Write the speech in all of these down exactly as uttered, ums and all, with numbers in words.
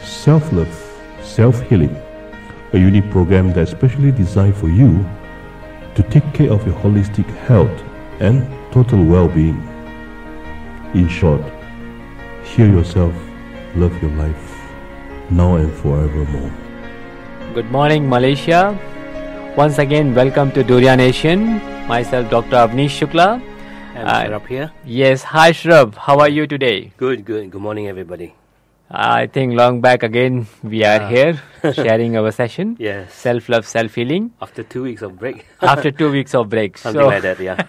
Self-Love, Self-Healing, a unique program that's specially designed for you to take care of your holistic health and total well-being. In short, heal yourself, love your life, now and forevermore. Good morning, Malaysia. Once again, welcome to Durian Nation. Myself, Doctor Avnish Shukla. I'm Uh, Shrab here. Yes, hi Shrab. How are you today? Good, good. Good morning, everybody. I think long back again we are Ah. here sharing our session. Yes. Self-love, self-healing. After two weeks of break. After two weeks of break. Something So- like that, yeah.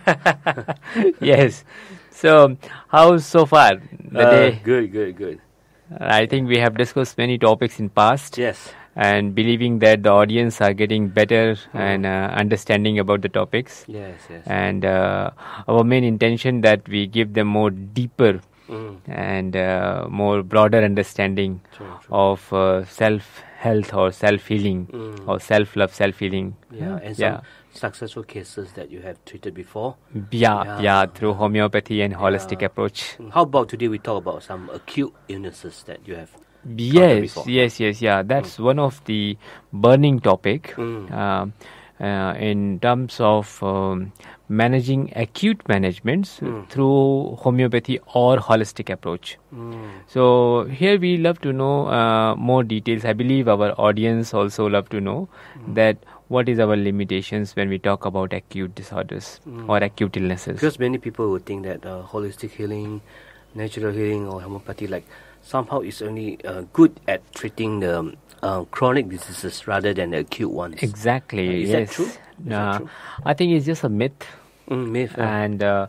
Yes. So, how's so far the Uh, day? Good, good, good. I think we have discussed many topics in past. Yes. And believing that the audience are getting better and uh, understanding about the topics. Yes, yes. And uh, our main intention that we give them more deeper Mm. and uh, more broader understanding True, true. of uh, self-health or self-healing Mm. or self-love, self-healing. Yeah, and some yeah. successful cases that you have treated before. Yeah, Yeah. yeah, through homeopathy and holistic Yeah. approach. Mm, How about today we talk about some acute illnesses that you have Yes, before. yes, yes, yeah. That's one of the burning topic Mm. um, uh, in terms of um, managing acute managements Mm. through homeopathy or holistic approach. Mm. So here we love to know uh, more details. I believe our audience also love to know Mm. that what is our limitations when we talk about acute disorders Mm. or acute illnesses. Because many people would think that uh, holistic healing, natural healing, or homeopathy, like somehow is only uh, good at treating the um, uh, chronic diseases rather than the acute ones. Exactly. Uh, is yes. that true? Is that Uh, true? I think it's just a myth. Mm, myth, uh, and uh,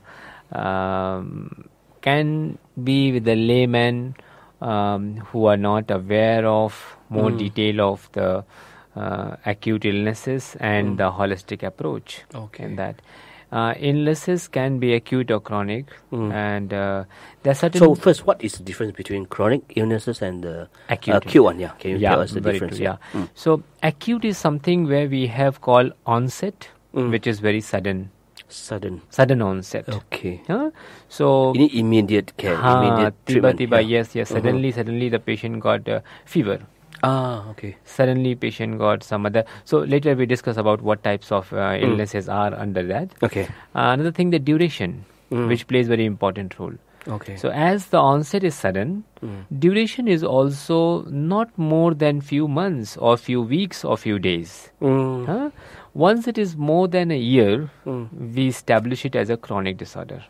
um, can be with the layman um, who are not aware of more Mm. detail of the uh, acute illnesses and Mm. the holistic approach. Okay. In that uh, illnesses can be acute or chronic, Mm. and uh, there are certain So first, what is the difference between chronic illnesses and the acute. acute one? Yeah, can you yeah, tell us the very difference? true, yeah. Mm. So acute is something where we have called onset, Mm. which is very sudden, Sudden. sudden onset. Okay. Huh? So You need immediate care, Ha, immediate tiba treatment. tiba, yeah. yes, yes. Mhm. Suddenly, suddenly the patient got uh, fever. Ah, okay. Suddenly, patient got some other. So later we discuss about what types of uh, Mm. illnesses are under that. Okay. Uh, another thing, the duration, Mm. which plays very important role. Okay. So as the onset is sudden, Mm. duration is also not more than few months or few weeks or few days. Mm. Huh? Once it is more than a year, Mm. we establish it as a chronic disorder.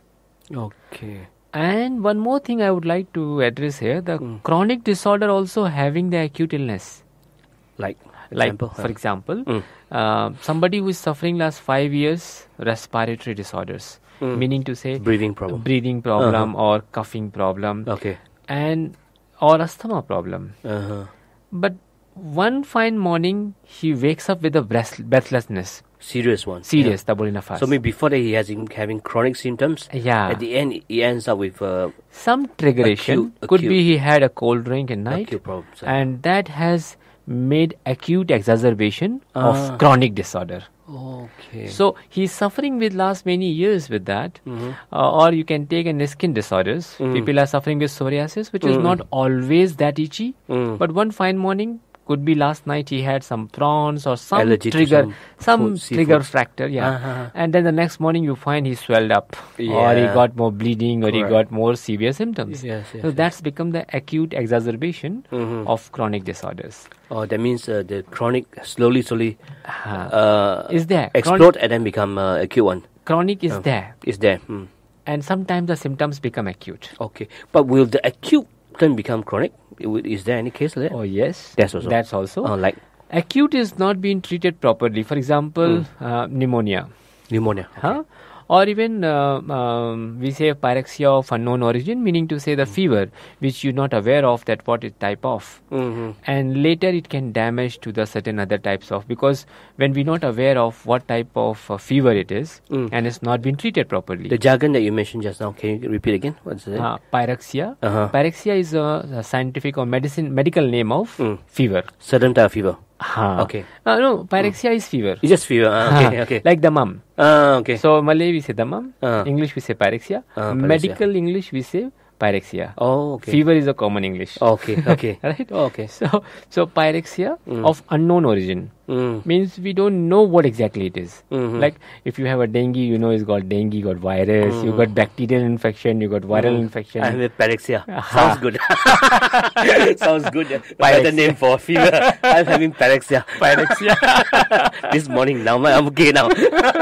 Okay. And one more thing I would like to address here, the Mm. chronic disorder also having the acute illness. Like, Like, example, for uh, example, Mm. uh, somebody who is suffering last five years respiratory disorders, Mm. meaning to say breathing problem. breathing problem or coughing problem Okay. and or asthma problem. Uh-huh. But one fine morning, he wakes up with a breath- breathlessness. Serious one. Serious, yeah. Yeah. So maybe before that he has him having chronic symptoms. Yeah. At the end, he ends up with uh, Some triggeration. Acute- Could acute. be he had a cold drink at night. acute problems. uh. And that has made acute exacerbation Ah. of chronic disorder. Okay. So he's suffering with last many years with that. Mhm. Uh, or you can take a skin disorders. Mm. People are suffering with psoriasis, which is Mm. not always that itchy. Mm. But one fine morning, could be last night he had some prawns or some Allergy to trigger, some some food, trigger seafoods. fracture, yeah. Uh-huh. And then the next morning you find he swelled up, or he Yeah. got more bleeding, or he Correct. got more severe symptoms. Yes, yes, so yes. that's become the acute exacerbation Mhm. of chronic disorders. Oh, that means uh, the chronic slowly, slowly Uh, uh, is there explode and then become uh, acute one. Chronic is Uh, there, Is there? Hmm. and sometimes the symptoms become acute. Okay, but will the acute then become chronic? I- will- Is there any case like that? Oh yes, That's also. That's also. Oh, like Acute is not being treated properly. For example, uh, pneumonia. pneumonia. Okay. Huh? Or even uh, um, we say pyrexia of unknown origin, meaning to say the fever which you're not aware of that what is type of, Mm-hmm. and later it can damage to the certain other types of, because when we're not aware of what type of uh, fever it is Mm. and it's not been treated properly. The jargon that you mentioned just now, can you repeat again? What's it? uh, pyrexia. Uh-huh. Pyrexia is a, a scientific or medicine medical name of Mm. fever. Sudden type of fever. Ha. Okay. Uh, no, pyrexia is fever. It's just fever. Ah, okay, Ha. okay. Like damam. Ah, okay. So Malay we say damam, Ah. English we say pyrexia, Ah, pyrexia. medical English we say Pyrexia. Oh, okay. Fever is a common English. Okay, okay. Right? Okay. So, so pyrexia Mm. of unknown origin Mm. means we don't know what exactly it is. Mhm. Like if you have a dengue, you know it's got dengue, got virus, you got bacterial infection, you got viral infection. I have a pyrexia. Aha. Sounds good. Sounds good. Better Pyrexia. name for fever. I'm having pyrexia. Pyrexia. This morning now. I'm okay now.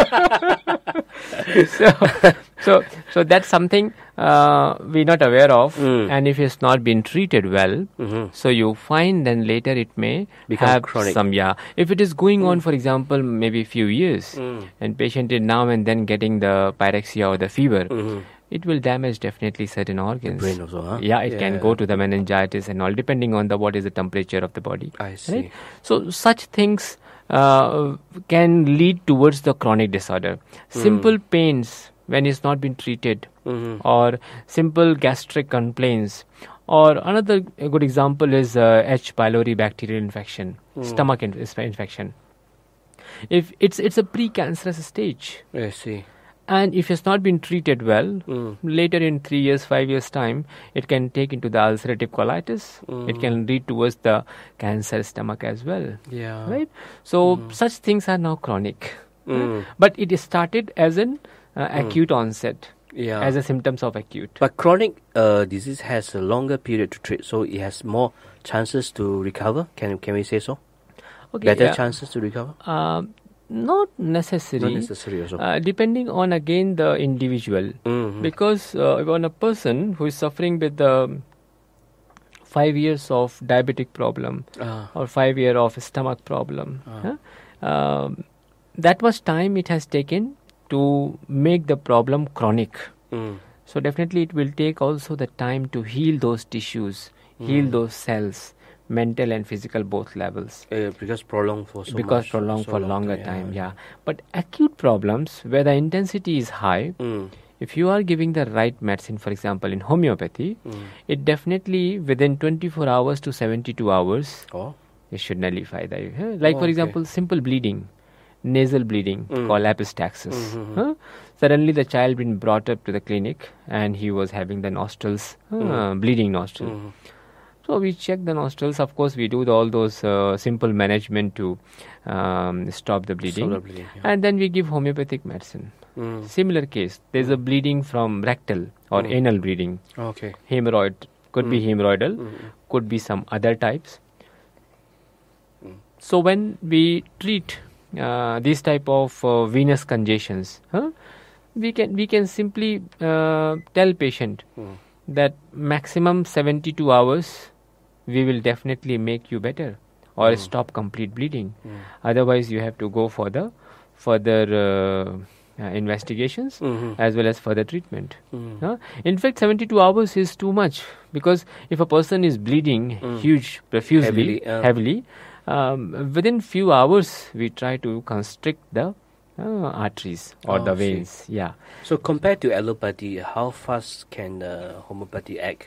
so, so, so that's something uh, we're not aware of, Mm. and if it's not been treated well, Mhm. so you find then later it may Become have chronic. some, yeah. If it is going on, for example, maybe a few years, Mm. and patient is now and then getting the pyrexia or the fever, Mhm. it will damage definitely certain organs. Brain also, huh? Yeah, it can go to the meningitis and all, depending on the what is the temperature of the body. I see. Right? So such things uh, can lead towards the chronic disorder. Simple pains when it's not been treated, Mhm. or simple gastric complaints, or another a good example is uh, H. pylori bacterial infection, stomach in- infection. If it's it's a precancerous stage, I see. and if it's not been treated well, Mm. later in three years, five years time, it can take into the ulcerative colitis. It can lead towards the cancer stomach as well. Yeah. Right? So such things are now chronic. Mm. But it is started as an uh, acute onset, Yeah. as a symptoms of acute. But chronic uh, disease has a longer period to treat, so it has more chances to recover. Can can we say so? Okay, Better yeah. chances to recover? Um, not necessary. Not necessary also. Uh, depending on again the individual. Mhm. Because uh, on a person who is suffering with the five years of diabetic problem Ah. or five year of stomach problem, huh? um, that much time it has taken to make the problem chronic. Mm. So definitely it will take also the time to heal those tissues, heal those cells, mental and physical both levels. Uh, because prolonged for so because much, prolonged so for long longer yeah, time, yeah. But acute problems where the intensity is high, Mm. if you are giving the right medicine, for example in homeopathy, Mm. it definitely within twenty-four hours to seventy-two hours, Oh. it should nullify the. huh? Like Oh, for okay. example, simple bleeding, nasal bleeding Mm. called epistaxis. Mhm. Huh? Suddenly the child been brought up to the clinic and he was having the nostrils, uh, bleeding nostril. Mm. So we check the nostrils. Of course, we do the, all those uh, simple management to um, stop the bleeding, Stop the bleeding, yeah. and then we give homeopathic medicine. Mm. Similar case, there's a bleeding from rectal or Mm. anal bleeding, Okay. hemorrhoid, could be hemorrhoidal, Mm. could be some other types. Mm. So when we treat uh, these type of uh, venous congestions, huh, we can we can simply uh, tell patient Mm. that maximum seventy-two hours we will definitely make you better or stop complete bleeding. Otherwise you have to go for the further uh, uh, investigations Mhm. as well as further treatment. Mm. Huh? In fact, seventy-two hours is too much, because if a person is bleeding huge profusely, Heavily, uh. heavily, um, within few hours we try to constrict the uh, arteries or Oh, the I see. veins. Yeah. So compared to allopathy, how fast can the homeopathy act?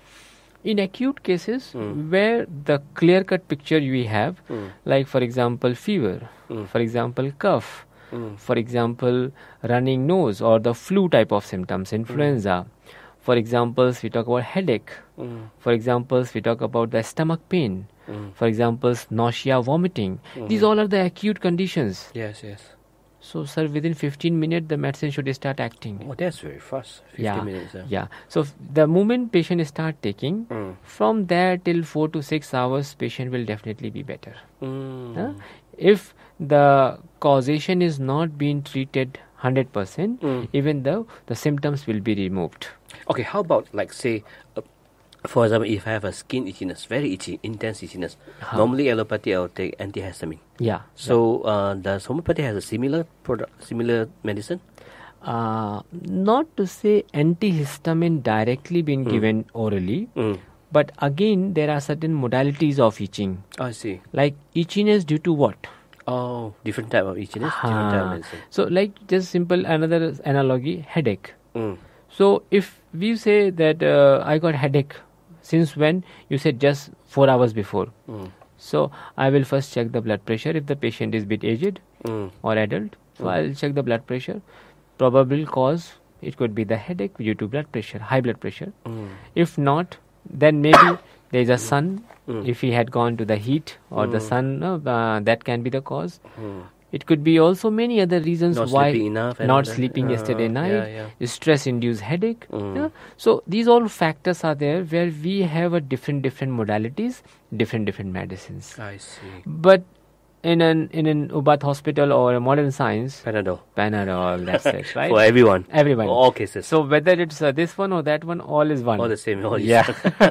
In acute cases Mm. where the clear-cut picture we have, Mm. like for example fever, Mm. for example cough, Mm. for example running nose or the flu type of symptoms, influenza. For examples, we talk about headache. Mm. For examples, we talk about the stomach pain. Mm. For examples, nausea, vomiting. These all are the acute conditions. Yes, yes. So, sir, within fifteen minutes, the medicine should start acting. Oh, that's very fast. Fifty yeah, minutes. uh. yeah. So, f- the moment patient start taking, Mm. from there till four to six hours, patient will definitely be better. Mm. Huh? If the causation is not being treated one hundred percent, Mm. even though the symptoms will be removed. Okay, how about like say, uh, for example, if I have a skin itchiness, very itchy, intense itchiness, Huh. normally allopathy I will take antihistamine. Yeah. So uh, does homeopathy has a similar product, similar medicine? Uh, not to say antihistamine directly being given orally, Mm. but again there are certain modalities of itching. I see. Like itchiness due to what? Oh, different type of itchiness, different type of Ah. medicine. So like just simple another analogy, headache. Mm. So if we say that uh, I got headache, since when? You said just four hours before. Mm. So I will first check the blood pressure if the patient is bit aged Mm. or adult. So I'll check the blood pressure. Probable cause it could be the headache due to blood pressure, high blood pressure. Mm. If not, then maybe there is a sun. Mm. If he had gone to the heat or the Mm. sun, uh, uh, that can be the cause. Mm. It could be also many other reasons Not why sleeping enough and not all that. sleeping Uh, yesterday night, yeah, yeah. stress-induced headache. Mm. Yeah. So these all factors are there where we have a different different modalities, different different medicines. I see. But in an in an Ubat hospital or a modern science, Panadol. Panadol, that's it, right? For everyone. Everyone. All cases. So whether it's uh, this one or that one, all is one. all the same. All is- Yeah.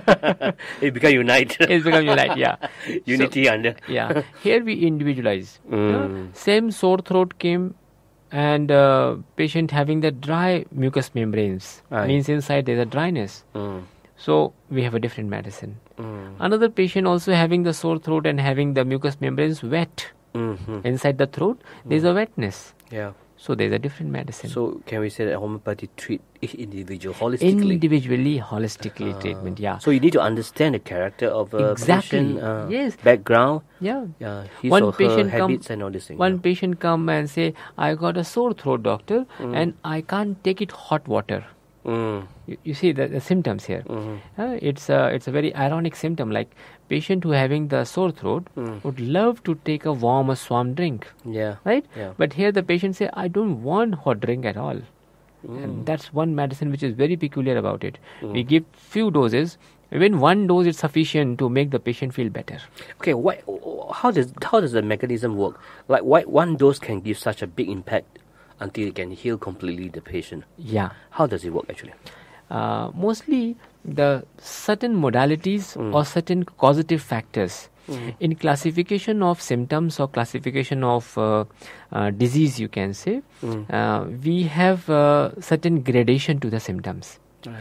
It become unite. It's become unite, yeah. Unity So, under. yeah. Here we individualize. Mm. Yeah. Same sore throat came and uh, patient having the dry mucous membranes. Aye. Means inside there's a dryness. Mm. So we have a different medicine. Mm. Another patient also having the sore throat and having the mucous membranes wet. Mhm. Inside the throat, there's a wetness. Yeah. So there's a different medicine. So can we say that homeopathy treat each individual holistically? Individually, holistically Uh, treatment, yeah. So you need to understand the character of a Exactly. patient, uh, Yes. background, Yeah. yeah, his One or her patient come- habits and all this thing. One yeah. patient come and say, I got a sore throat, doctor, Mm. and I can't take it hot water. Mm. You, you see the, the symptoms here. Mhm. Uh, it's a it's a very ironic symptom. Like patient who having the sore throat Mm. would love to take a warm or warm drink, Yeah. right? Yeah. But here the patient say, I don't want hot drink at all. Mm. And that's one medicine which is very peculiar about it. Mm. We give few doses. Even one dose is sufficient to make the patient feel better. Okay, why, how does how does the mechanism work? Like, why one dose can give such a big impact until it can heal completely the patient? Yeah. How does it work actually? Uh, mostly the certain modalities Mm. or certain causative factors Mm. in classification of symptoms or classification of uh, uh, disease, you can say, Mm. uh, we have uh, certain gradation to the symptoms.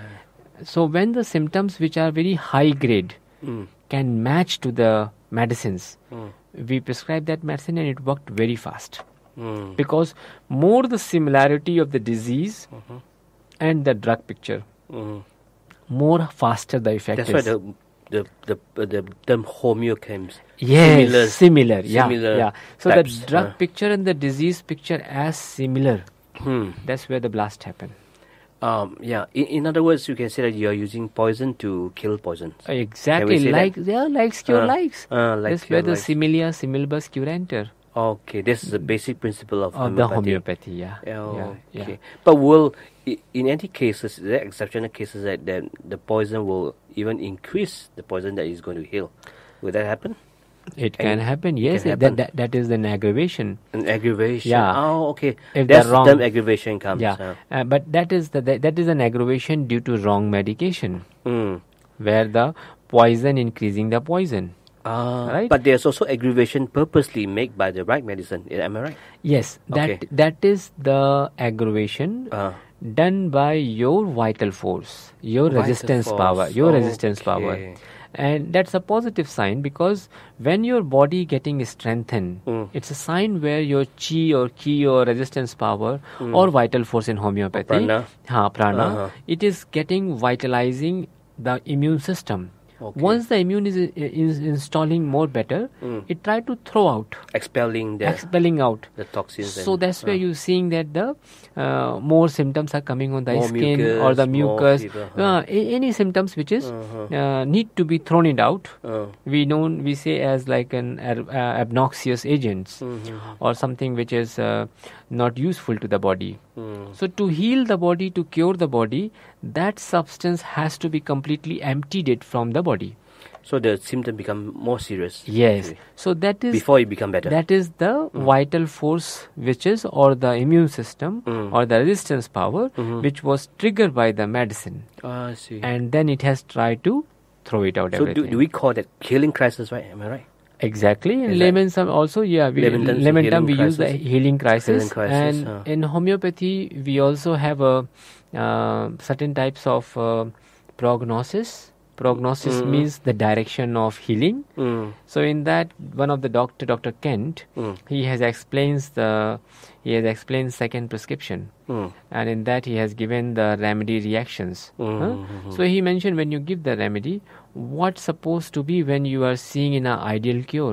So when the symptoms which are very high grade Mm. can match to the medicines, Mm. we prescribe that medicine and it worked very fast. Mm. Because more the similarity of the disease Mhm. and the drug picture, Mm. more faster the effect That's is. why the the the uh, the term homeo comes. Yes, Similar- similar, yeah, similar yeah. So types, the drug uh. picture and the disease picture as similar. Hmm. That's where the blast happen. Um, yeah. In, in other words, you can say that you are using poison to kill poison. Exactly, say that? like yeah, likes cure Uh, likes. uh, like That's where cure the likes. similia similibus curenter Okay, this is the basic principle of, of the homeopathy. homeopathy. Yeah, Oh, yeah, okay. yeah. But will i- in any cases, there are exceptional cases that, that the poison will even increase the poison that is going to heal. Will that happen? It And can happen. Yes, can it- happen. That, that that is an aggravation. An aggravation. Yeah. Oh, okay. If That's they're wrong- the term aggravation comes. Yeah, uh. uh, but that is the, that, that is an aggravation due to wrong medication, Mm. where the poison increasing the poison. Ah, Right. But there's also aggravation purposely made by the right medicine. Am I right? Yes, that Okay. that is the aggravation Uh, done by your vital force, your Vital resistance force. power, your resistance Okay. power. And that's a positive sign because when your body getting strengthened, Mm. it's a sign where your chi or ki or resistance power or vital force in homeopathy, Prana. ha, prana, Uh-huh. it is getting vitalizing the immune system. Okay. Once the immune is, is installing more better, Mm. it try to throw out, expelling the, expelling out. the toxins. So and, that's where uh, you're seeing that the uh, more symptoms are coming on the More skin mucus, or the more mucus. fever, huh. Uh, a- any symptoms which is Uh-huh. uh, need to be thrown it out. uh, We know we say as like an ar- uh, obnoxious agents mhm, or something which is uh, not useful to the body. mm. So to heal the body, to cure the body, that substance has to be completely emptied it from the body. So the symptom become more serious. Yes. actually, So that is before it become better. that is the vital force which is or the immune system Mm. or the resistance power Mhm. which was triggered by the medicine, Ah, I see. and then it has tried to throw it out so do, everything. do we call that healing crisis, right? Am I right? Exactly. In Is layman's term also, yeah, we, Layman terms, layman healing term we use the crisis. healing crisis. Healing crisis, And huh. in homeopathy, we also have a uh, certain types of uh, prognosis. Prognosis Mm. means the direction of healing. Mm. So in that, one of the doctor, Doctor Kent, Mm. he has explains the he has explained second prescription, Mm. and in that he has given the remedy reactions. Mm, huh? mm, mm. So he mentioned when you give the remedy, what's supposed to be when you are seeing in an ideal cure.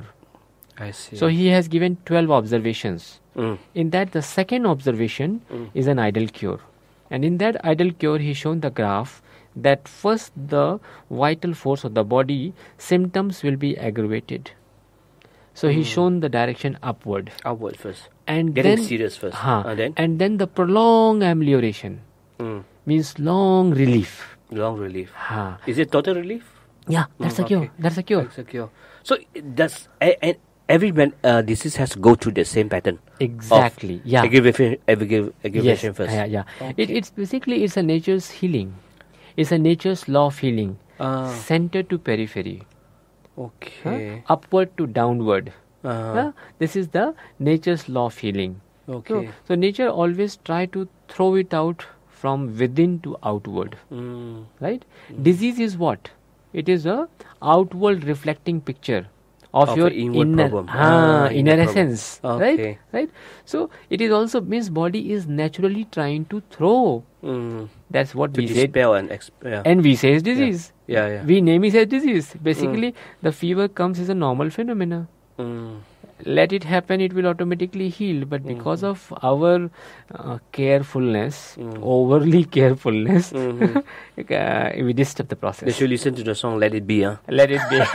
I see. So he has given twelve observations. Mm. In that, the second observation Mm. is an ideal cure. And in that ideal cure, he's shown the graph that first the vital force of the body symptoms will be aggravated. So he's shown the direction upward. Upward first. And Getting then, serious first. Huh, Uh, then? And then the prolonged amelioration Mm. means long relief. Long relief. Huh. Is it total relief? Yeah, that's Mm, a cure. okay. That's a cure. That's a cure. So it does a, a, every man, uh, disease has to go through the same pattern. Exactly. Of Yeah. Aggravation, aggra- aggravation Yes. first. Yeah, yeah. Okay. It, it's basically it's a nature's healing. It's a nature's law of healing. Ah. Center to periphery. Huh? Okay. Upward to downward. Uh-huh. Huh? This is the nature's law of healing. Okay. So, so nature always try to throw it out from within to outward. Mm. Right? Disease is what? It is a outward reflecting picture of, Of your a inward inner, problem. ah, Ah, inner inner problem. essence. Okay. Right? Right? So it is also means body is naturally trying to throw. Mm. That's what To we said. dispel and exp- yeah. And we say it's disease. Yeah, yeah. We name it as disease. Basically, the fever comes as a normal phenomena. Mm. Let it happen, it will automatically heal. But because Mhm. of our uh, carefulness, Mm. overly carefulness, Mhm. uh, we disturb the process. They should listen to the song Let It Be, huh? Let it be.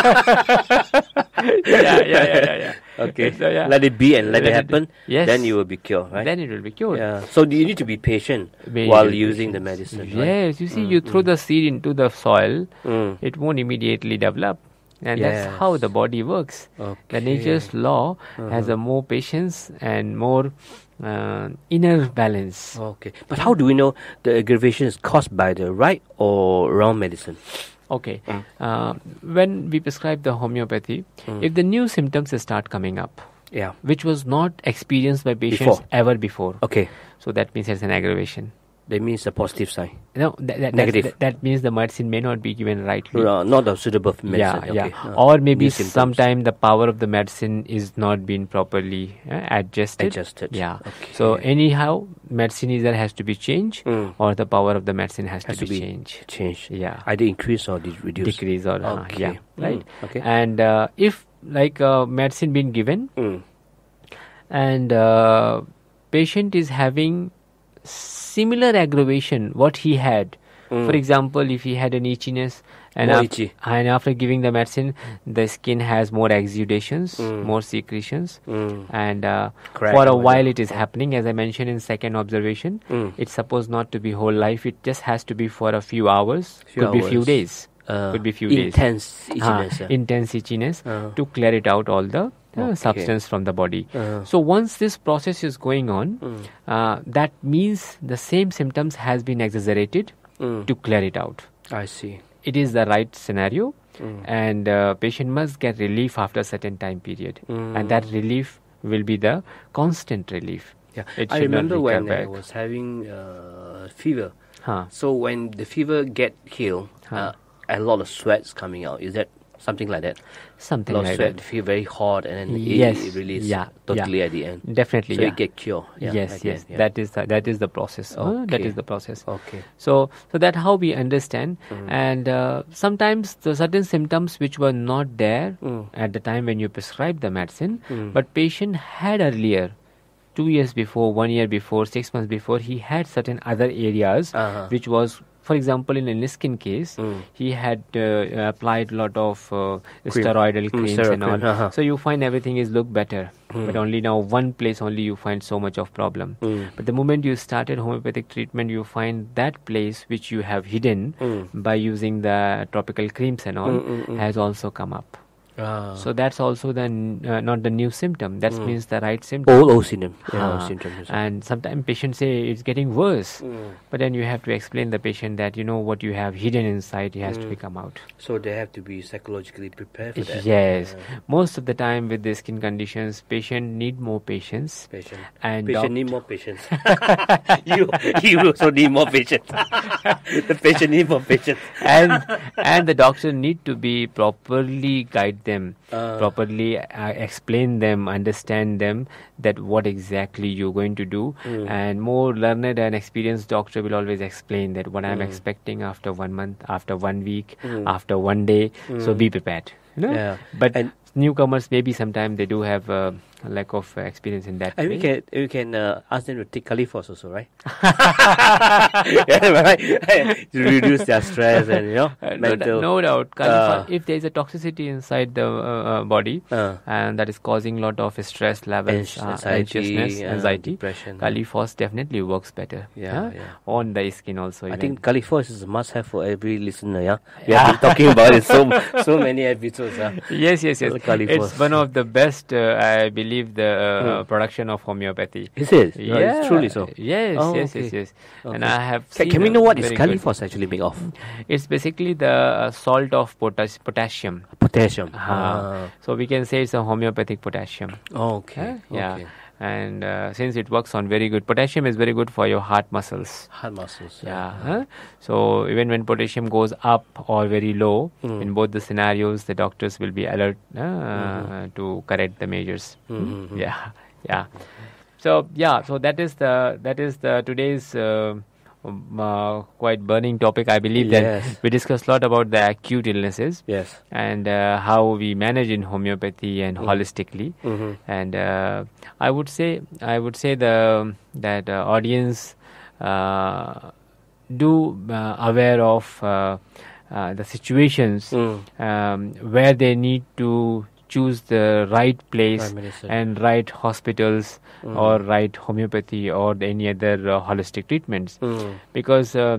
yeah, yeah, yeah, yeah, yeah. Okay. So, yeah. Let it be and let, Let it it- happen. yes. Then you will be cured, right? Then it will be cured. Yeah. So you need to be patient Very, while very using the patient. medicine, right? Yes, you see, Mm, you throw the seed into the soil, Mm. it won't immediately develop. And that's Yes. how the body works. Okay. The nature's law has Uh-huh. a more patience and more uh, inner balance. Okay. But how do we know the aggravation is caused by the right or wrong medicine? Okay. Mm. Uh, when we prescribe the homeopathy, Mm. if the new symptoms start coming up, Yeah. which was not experienced by patients Before. ever before, Okay. so that means it's an aggravation. That means a positive sign. No, that, that, Negative. That, that means the medicine may not be given rightly. Uh, not a suitable medicine. Yeah, okay. yeah. Uh, Or maybe new symptoms. sometime the power of the medicine is not being properly uh, adjusted. Adjusted. Yeah. Okay. So anyhow, medicine either has to be changed Mm. or the power of the medicine has, Has to, to be be changed. change. Yeah. Either increase or de- reduce. Decrease or uh, Okay. yeah, right. Mm, okay. And uh, if like uh, medicine being given Mm. and uh, patient is having similar aggravation what he had. Mm. For example, if he had an itchiness and, More af- itchy. and after giving the medicine, the skin has more exudations, Mm. more secretions, Mm. and uh, Crack for a over while there. it is happening. As I mentioned in second observation, Mm. it's supposed not to be whole life. It just has to be for a few hours, Few could be few hours. days, Uh, could be few days. intense Ah, itchiness. yeah. intense itchiness Uh. to clear it out all the uh, Okay. substance from the body. Uh. So once this process is going on, Mm. uh, that means the same symptoms has been exaggerated Mm. to clear it out. I see. It is the right scenario, Mm. and uh, patient must get relief after a certain time period, Mm. and that relief will be the constant relief. Yeah. It I should not remember recur when I back. was having uh, fever. Huh. So when the fever get healed, Huh. uh, a lot of sweats coming out. Is that something like that? Something a lot like of sweat, that. feel very hot, and then Yes. it, it releases Yeah. totally Yeah. at the end. Definitely, So yeah. you get cured. Yeah, yes, at the yes. end, yeah. That is the, that is the process. huh? That Okay. is the process. Okay. So, so that how we understand, Mm. and uh, sometimes the certain symptoms which were not there Mm. at the time when you prescribed the medicine, Mm. but patient had earlier, two years before, one year before, six months before, he had certain other areas Uh-huh. which was, for example, in a skin case, Mm. he had uh, applied a lot of uh, Cream. steroidal Mm, creams steroid and all. cream, uh-huh. So you find everything is look better, Mm. but only now one place only you find so much of problem. Mm. But the moment you started homeopathic treatment, you find that place which you have hidden Mm. by using the tropical creams and all Mm, mm, mm. has also come up. Ah. So that's also the n- uh, not the new symptom. That Mm. means the right symptom. old old symptom. Yeah, old Ah, symptom. yes. and sometimes patients say it's getting worse. Mm. But then you have to explain the patient that you know what you have hidden inside has to Mm. be come out. So they have to be psychologically prepared for that. Yes, Yeah. most of the time with the skin conditions, patient need more patience. Patient. And patient doc- need more patience. you you also need more patience. The patient need more patience. and and the doctor need to be properly guide them, Uh. properly uh, explain them, understand them that what exactly you're going to do. Mm. And more learned and experienced doctor will always explain that what I'm Mm. expecting after one month, after one week, Mm. after one day. So Mm. be prepared. You know? Yeah. But And- newcomers maybe sometimes they do have uh, lack of uh, experience in that. And way. we can we can uh, ask them to take Califos also, right? Yeah, right? To reduce their stress and you know Uh, no, mental. no doubt. Califa- Uh, if there is a toxicity inside the uh, uh, body Uh, and that is causing a lot of stress levels, Anx- uh, anxiety, anxiousness, uh, anxiety, depression. Califos definitely works better. Yeah, huh? yeah. On the skin also. I even. think Califos is a must-have for every listener. Yeah, we have been talking about it so so many episodes. Yeah. Yes, yes, yes. The Califos. It's one of the best, uh, I believe, the uh, Hmm. production of homeopathy. Is it? Yeah, It's truly so. Yes, Oh, yes, okay. yes, yes. And Okay. I have. Can, seen can we a know what is very good- Califos actually made of? It's basically the uh, salt of potas- potassium. Potassium. Uh, so we can say it's a homeopathic potassium. Ah, okay. Huh? Yeah. Okay. And uh, since it works on very good, potassium is very good for your heart muscles. Heart muscles. Yeah. Huh? So even when potassium goes up or very low, Mm. in both the scenarios, the doctors will be alert uh, Mhm. to correct the measures. Mhm. Yeah. Yeah. So yeah. So that is the that is the today's. Uh, um, uh, quite burning topic. I believe that Yes. we discussed a lot about the acute illnesses Yes. and uh, how we manage in homeopathy and Mm. holistically. Mm-hmm. And uh, I would say, I would say the that uh, audience uh, do uh, aware of uh, uh, the situations Mm. um, where they need to choose the right place Right medicine. and right hospitals Mm. or right homeopathy or any other uh, holistic treatments. Mm. Because uh,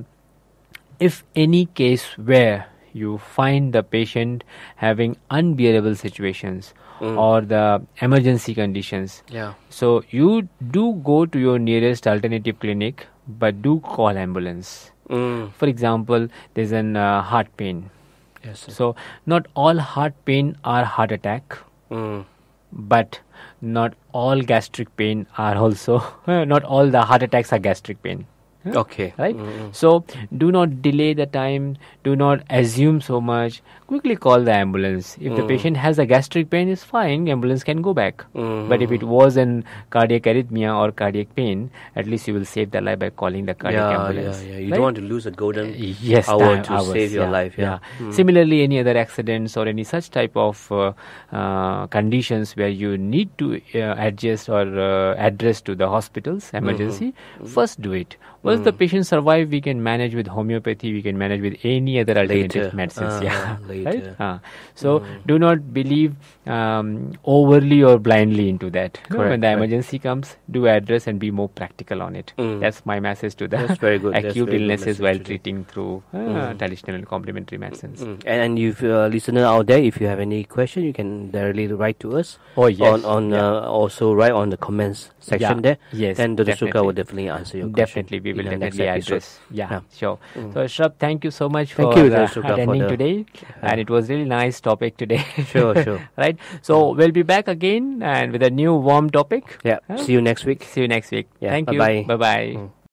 if any case where you find the patient having unbearable situations Mm. or the emergency conditions, Yeah. so you do go to your nearest alternative clinic, but do call ambulance. Mm. For example, there's an uh, heart pain. Yes. sir. So not all heart pain are heart attack, Mm. but not all gastric pain are also not all the heart attacks are gastric pain. Huh? Okay. Right? Mm-mm. So do not delay the time, do not assume so much, quickly call the ambulance. If the Mm. patient has a gastric pain, it's fine, ambulance can go back. Mm. But if it was an cardiac arrhythmia or cardiac pain, at least you will save the life by calling the cardiac yeah, ambulance. yeah, yeah. You right? don't want to lose a golden yes, hour time, to hours, save your yeah, life. Yeah. Mm. Similarly, any other accidents or any such type of uh, uh, conditions where you need to uh, adjust or uh, address to the hospital's emergency, first do it. Once the Mm. patient survive, we can manage with homeopathy. We can manage with any other alternative Later. medicines. Ah, yeah, later. right. Uh, so do not believe um, overly or blindly into that. No, Correct, when the correct. emergency comes, do address and be more practical on it. Mm. That's my message to the That's very good. That's acute very good illnesses message while to do. treating through uh, Mm. traditional and complementary medicines. Mm. And, and if uh, listener out there, if you have any question, you can directly write to us. Oh yes, On on yeah. uh, also write on the comments section Yeah. there. Yes, Then Doctor Suka definitely. will definitely answer your question. Definitely, we in will the next definitely episode. address. Yeah, Yeah. sure. Mm. So, Shrab, thank you so much Thank for you, uh, Doctor Suka, for attending the- today, and it was really nice topic today. Sure, sure. Right. So we'll be back again and with a new warm topic. Yeah. Huh? See you next week. See you next week. Yeah, Thank bye-bye. you. Bye bye. Mm.